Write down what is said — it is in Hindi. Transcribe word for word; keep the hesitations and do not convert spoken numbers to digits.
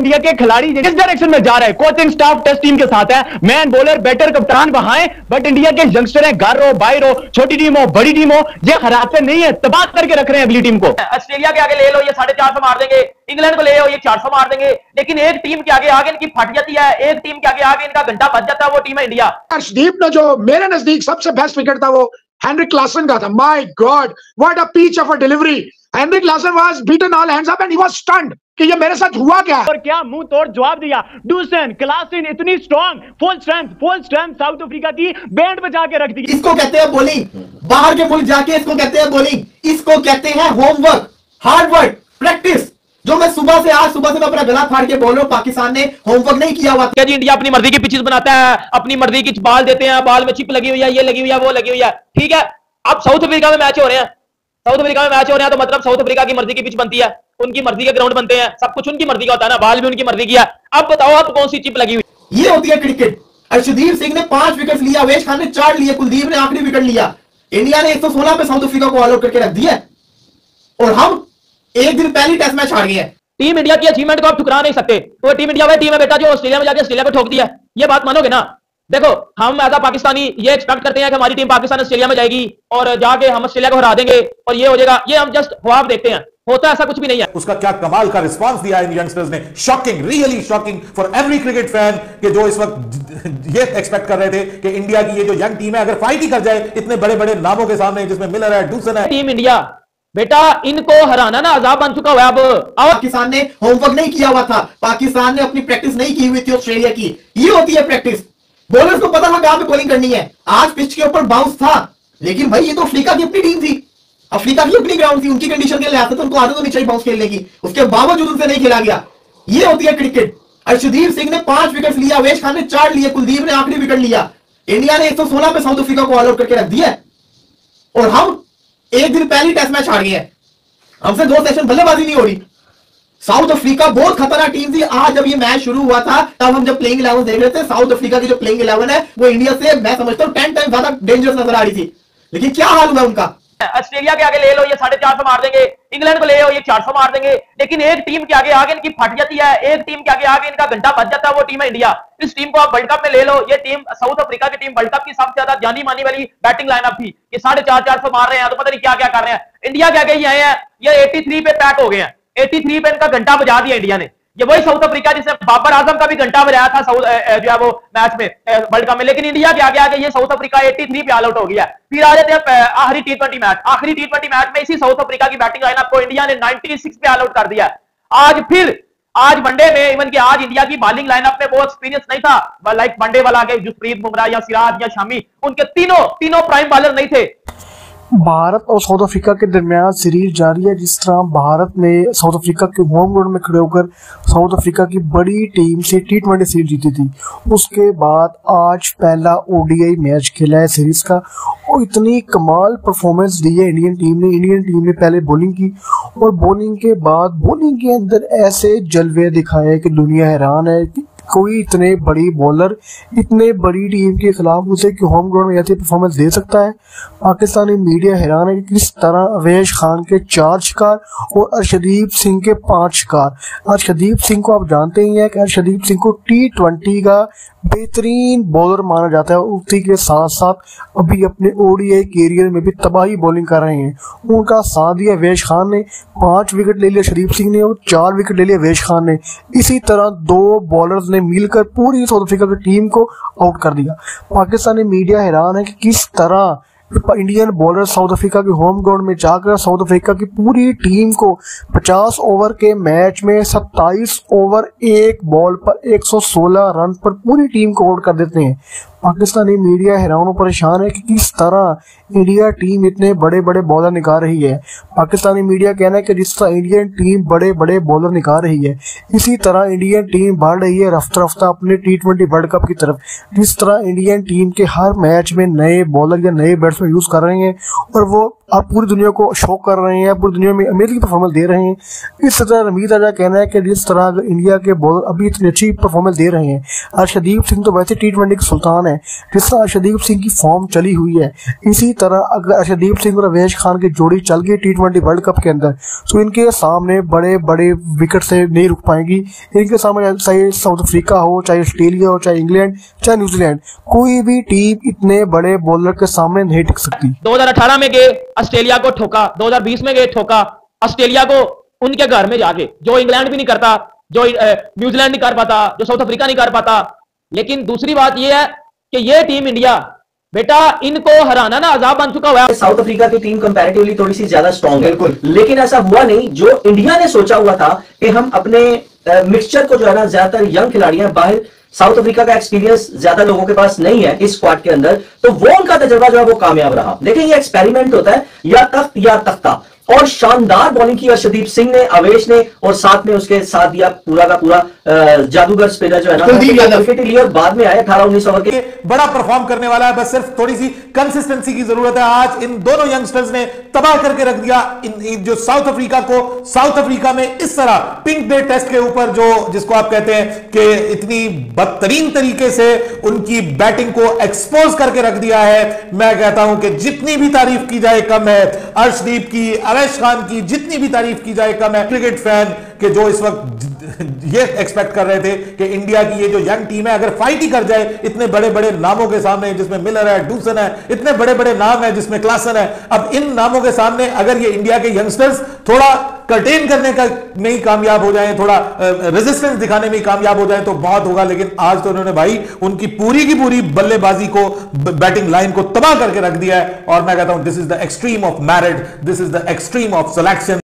इंडिया के खिलाड़ी किस डायरेक्शन में जा रहे हैं, कोचिंग स्टाफ टेस्ट टीम के साथ है, मैन बॉलर बैटर कप्तान वहां है, बट इंडिया के यंगस्टर हैं, घर हो बाहर हो, छोटी टीम हो बड़ी टीम हो, ये हराते नहीं है, तबाह करके रख रहे हैं अगली टीम को। ऑस्ट्रेलिया के आगे ले लो ये साढ़े चार सौ मार देंगे, इंग्लैंड को ले लो ये चार सौ मार देंगे, लेकिन एक टीम के आगे आगे इनकी फट जाती है, एक टीम के आगे आगे इनका घंटा बच जाता है, वो टीम है इंडिया। अर्शदीप ने जो मेरे नजदीक सबसे बेस्ट विकेट था वो हेनरिक क्लासन का था। My God what a peach of a delivery. Heinrich Klaasen was beaten all hands up and he was stunned कि ये मेरे साथ हुआ क्या है। और क्या मुंह तोड़ जवाब दिया। डूसन क्लासन इतनी strong, full strength full strength South Africa की बैंड बजा के रख दी। इसको कहते हैं बॉलिंग, बाहर के मुल्क जाके इसको कहते हैं बॉलिंग, इसको कहते हैं होमवर्क, हार्ड वर्क, प्रैक्टिस। जो मैं सुबह से आज सुबह से मैं अपना गला फाड़ के बोल रहा हूं, पाकिस्तान ने होमवर्क नहीं किया हुआ। क्या जी इंडिया अपनी मर्जी की पिचेस बनाता है, अपनी मर्जी की बॉल देते हैं, बॉल में चिप लगी हुई है, ये लगी हुई है, वो लगी हुई है, ठीक है। अब साउथ अफ्रीका में मैच हो रहे हैं, साउथ अफ्रीका में मैच हो रहे हैं तो मतलब साउथ अफ्रीका की मर्जी की पिच बनती है, उनकी मर्जी के ग्राउंड बनते हैं, सब कुछ उनकी मर्जी का होता है ना, बॉल भी उनकी मर्जी की है। अब बताओ आप कौन सी चिप लगी हुई। ये होती है क्रिकेट। अर्शदीप सिंह ने पांच विकेट लिया, अवेश खान ने चार लिए, कुलदीप ने आखिरी विकेट लिया। इंडिया ने एक सौ सोलह पे साउथ अफ्रीका को ऑल आउट करके रख दिया और हम एक दिन पहली टेस्ट मैच हार गए हैं। टीम इंडिया की अचीवमेंट को आप ठुकरा नहीं सकते। वो टीम इंडिया वही टीम है बेटा जो ऑस्ट्रेलिया में जाके ऑस्ट्रेलिया को ठोक दिया, ये बात मानोगे ना। देखो हम एज अ पाकिस्तानी ये एक्सपेक्ट करते हैं कि हमारी टीम पाकिस्तान ऑस्ट्रेलिया में जाएगी और जाके हम ऑस्ट्रेलिया को हरा देंगे और ये हो जाएगा, ये हम जस्ट ख्वाब देखते हैं, होता ऐसा कुछ भी नहीं है। उसका क्या कमाल का रिस्पांस दिया इन यंगस्टर्स ने, shocking, really shocking for every cricket fan कि जो इस वक्त ये एक्सपेक्ट कर रहे थे कि इंडिया की ये जो यंग टीम है अगर फाइट ही कर जाए इतने बड़े बड़े नामों के सामने जिसमें मिलर है, डूसन है। टीम इंडिया बेटा इनको हराना ना अजाब बन चुका हुआ है। अब पाकिस्तान ने होमवर्क नहीं किया हुआ था, पाकिस्तान ने अपनी प्रैक्टिस नहीं की हुई थी ऑस्ट्रेलिया की। ये होती है प्रैक्टिस। बॉलर्स को पता था कहां पे बॉलिंग करनी है। आज पिच के ऊपर बाउंस था, लेकिन भाई ये तो अफ्रीका की अपनी टीम थी, अफ्रीका की अपनी ग्राउंड थी, उनकी कंडीशन के लिहाज से तो उनको आदत होनी चाहिए बाउंस खेलने की, उसके बावजूद उनसे नहीं खेला गया। ये होती है क्रिकेट। अर्शदीप सिंह ने पांच विकेट लिया, अवेश खान ने चार लिए, कुलदीप ने आखिरी विकेट लिया। इंडिया ने एक सौ सोलह पे साउथ अफ्रीका को ऑल आउट करके रख दिया और हम एक दिन पहली टेस्ट मैच हार गए हैं। हमसे दो सेशन बल्लेबाजी नहीं हो रही। साउथ अफ्रीका बहुत खतरनाक टीम थी। आज जब ये मैच शुरू हुआ था तब हम जब प्लेइंग इलेवन देख रहे थे, साउथ अफ्रीका की जो प्लेइंग इलेवन है वो इंडिया से मैं समझता हूं टेन टाइम ज्यादा डेंजरस नजर आ रही थी, लेकिन क्या हाल हुआ उनका। ऑस्ट्रेलिया के आगे ले लो ये साढ़े चार सौ मार देंगे, इंग्लैंड को ले लो ये चार सौ मार देंगे, लेकिन एक टीम के आगे आगे इनकी फट जाती है, एक टीम के आगे आगे इनका घंटा बच जाता है, वो टीम है इंडिया। इस टीम को आप वर्ल्ड कप में ले लो, ये टीम साउथ अफ्रीका की टीम वर्ल्ड कप की सबसे ज्यादा जानी मानी वाली बैटिंग लाइनअप थी। ये साढ़े चार चार सौ मार रहे हैं तो पता नहीं क्या क्या कर रहे हैं। इंडिया के आगे ही आए हैं, ये तिरासी पे पैक हो गए हैं, तिरासी पे इनका घंटा बजा दिया इंडिया ने। ये वही साउथ अफ्रीका जिसने बाबर आजम का भी घंटा बजाया था साउथ जो है वो मैच में वर्ल्ड कप में, लेकिन इंडिया के आगे आगे ये साउथ अफ्रीका तिरासी पे ऑल आउट हो गया। फिर आ जाते हैं आखिरी टी ट्वेंटी मैच, आखिरी टी ट्वेंटी मैच में इसी साउथ अफ्रीका की बैटिंग लाइनअप को इंडिया ने छियानवे पे ऑल आउट कर दिया। आज फिर आज वनडे में इवन कि आज इंडिया की बॉलिंग लाइनअप में वो एक्सपीरियंस नहीं था, लाइक वनडे वाला के जसप्रीत बुमराह या सिराज या शामी, उनके तीनों तीनों प्राइम बॉलर नहीं थे। भारत और साउथ अफ्रीका के दरमियान सीरीज जारी है। जिस तरह भारत ने साउथ अफ्रीका के होम ग्राउंड में खड़े होकर साउथ अफ्रीका की बड़ी टीम से टी ट्वेंटी सीरीज जीती थी, उसके बाद आज पहला ओडीआई मैच खेला है सीरीज का और इतनी कमाल परफॉर्मेंस दी है इंडियन टीम ने। इंडियन टीम ने पहले बॉलिंग की और बॉलिंग के बाद बॉलिंग के अंदर ऐसे जलवे दिखाए कि दुनिया हैरान है कि कोई इतने बड़ी बॉलर इतने बड़ी टीम के खिलाफ उसे कि होम ग्राउंड में ऐसी परफॉर्मेंस दे सकता है। पाकिस्तानी मीडिया हैरान है कि किस तरह अवेश खान के चार शिकार और अर्शदीप सिंह के पांच शिकार। अर्शदीप सिंह को आप जानते ही हैं कि अर्शदीप सिंह को टी ट्वेंटी का बेहतरीन बॉलर माना जाता है, उसी के साथ साथ अभी अपने ओडीआई कैरियर में भी तबाही बॉलिंग कर रहे हैं। उनका साथ दिया अवेश खान ने, पांच विकेट ले लिया शरीफ सिंह ने और चार विकेट ले लिया अवेश खान ने। इसी तरह दो बॉलर्स ने मिलकर पूरी साउथ अफ्रीका की टीम को आउट कर दिया। पाकिस्तानी मीडिया हैरान है कि किस तरह इंडियन बॉलर साउथ अफ्रीका के होम ग्राउंड में जाकर साउथ अफ्रीका की पूरी टीम को पचास ओवर के मैच में सत्ताईस ओवर एक बॉल पर एक सौ सोलह रन पर पूरी टीम को आउट कर देते हैं। पाकिस्तानी मीडिया हैरान और परेशान है कि किस तरह इंडिया टीम इतने बड़े बड़े बॉलर निकाल रही है। पाकिस्तानी मीडिया कहना है कि जिस तरह इंडियन टीम बड़े बड़े बॉलर निकाल रही है, इसी तरह इंडियन टीम बढ़ रही है रफ्ता रफ्ता अपने टी ट्वेंटी वर्ल्ड कप की तरफ। जिस तरह इंडियन टीम के हर मैच में नए बॉलर या नए बैट्समैन यूज कर रहे हैं और वो आप पूरी दुनिया को शॉक कर रहे हैं, पूरी दुनिया में अमेरिकी परफॉर्मेंस दे रहे हैं। इस तरह रमीज राजा कहना है कि जिस तरह अगर इंडिया के बॉलर अभी इतनी अच्छी परफॉर्मेंस दे रहे हैं, अर्शदीप सिंह तो वैसे टी ट्वेंटी के सुल्तान है, जिस तरह अर्शदीप सिंह की फॉर्म चली हुई है, इसी तरह अगर अर्शदीप सिंह और अवेश खान की जोड़ी चल गई टी ट्वेंटी वर्ल्ड कप के अंदर तो इनके सामने बड़े बड़े विकेट से नहीं रुक पाएंगी। इनके सामने चाहे साउथ अफ्रीका हो, चाहे ऑस्ट्रेलिया हो, चाहे इंग्लैंड, चाहे न्यूजीलैंड, कोई भी टीम इतने बड़े बॉलर के सामने नहीं टिक सकती। दो हज़ार अठारह में गए ऑस्ट्रेलिया को ठोका, दो हज़ार बीस में गए ठोका ऑस्ट्रेलिया को उनके घर में जाके, जो इंग्लैंड भी नहीं करता, जो न्यूजीलैंड नहीं कर पाता, जो साउथ अफ्रीका नहीं कर पाता। लेकिन दूसरी बात यह है कि यह टीम इंडिया बेटा इनको हराना ना अजाब बन चुका हुआ है। साउथ अफ्रीका की टीम कंपैरेटिवली थोड़ी सी ज्यादा स्ट्रांग है, लेकिन ऐसा हुआ नहीं जो इंडिया ने सोचा हुआ था कि हम अपने मिक्सचर को जो है ना, ज्यादातर यंग खिलाड़ी हैं बाहर, साउथ अफ्रीका का एक्सपीरियंस ज्यादा लोगों के पास नहीं है इस स्क्वाड के अंदर, तो वो उनका तजर्बा जो है वो कामयाब रहा। लेकिन ये एक्सपेरिमेंट होता है, या तख्त या तख्ता, और शानदार बॉलिंग की अर्शदीप सिंह ने, अवेश ने, और साथ में उसके साथ दिया पूरा का पूरा जादूगर स्पिनर जो है ना विकेट लिया और बाद में आए अठारह उन्नीस ओवर के। बड़ा परफॉर्म करने वाला है, बस सिर्फ थोड़ी सी कंसिस्टेंसी की जरूरत है। आज इन दोनों यंगस्टर्स ने तबाह करके रख दिया इन, इन जो साउथ अफ्रीका को। साउथ अफ्रीका में इस तरह पिंक डे टेस्ट के ऊपर जो जिसको आप कहते हैं कि इतनी बदतरीन तरीके से उनकी बैटिंग को एक्सपोज करके रख दिया है। मैं कहता हूं कि जितनी भी तारीफ की जाए कम है। अर्शदीप की, अवेश खान की जितनी भी तारीफ की जाए कम है। क्रिकेट फैन के जो इस वक्त ये एक्सपेक्ट कर रहे थे कि इंडिया की ये जो यंग टीम है अगर फाइट ही कर जाए इतने बड़े बड़े नामों के सामने, जिसमें मिलर है, डूसन है, इतने बड़े बड़े नाम है, जिसमें क्लासन है, अब इन नामों के सामने अगर ये इंडिया के यंगस्टर्स थोड़ा कंटेन करने का नहीं कामयाब हो जाए, थोड़ा रेजिस्टेंस दिखाने में कामयाब हो जाए तो बहुत होगा। लेकिन आज तो उन्होंने भाई उनकी पूरी की पूरी बल्लेबाजी को, बैटिंग लाइन को तबाह करके रख दिया है। और मैं कहता हूं this is the extreme of merit, this is the extreme of selection.